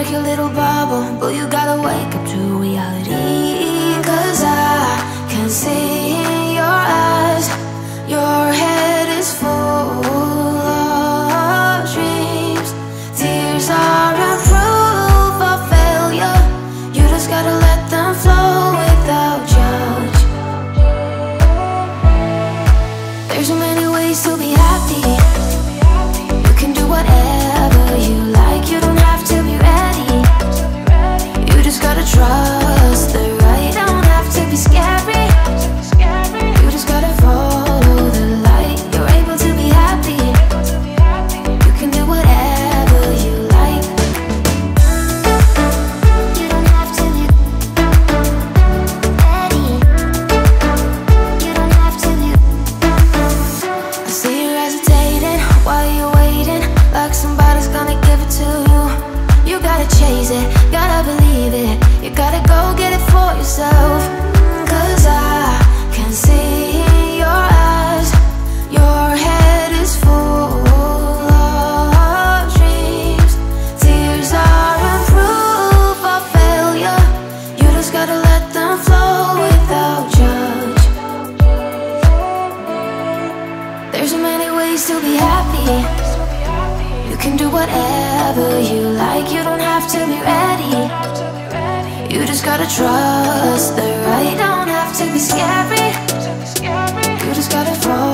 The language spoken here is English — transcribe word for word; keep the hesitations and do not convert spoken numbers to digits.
like your little bubble, but you gotta wake up to reality. Cause I can see in your eyes, your head is full of dreams. Tears are a proof of failure, you just gotta let them flow without judge. There's so many ways to be happy. You can do whatever you like, you don't have to be ready. You just gotta trust the right, don't have to be scary. You just gotta follow the light, you're able to be happy. You can do whatever you like. You don't have to be ready. You don't have to be. I see you hesitating while you're waiting, like somebody's gonna give it to you. You gotta chase it, gotta believe it, you gotta go get it for yourself. Cause I can see in your eyes, your head is full of dreams. Tears are a proof of failure, you just gotta let them flow without judge. There's so many ways to be happy. You can do whatever you like, you don't have to be ready. You just gotta trust the right, don't have to be scary. You just gotta fall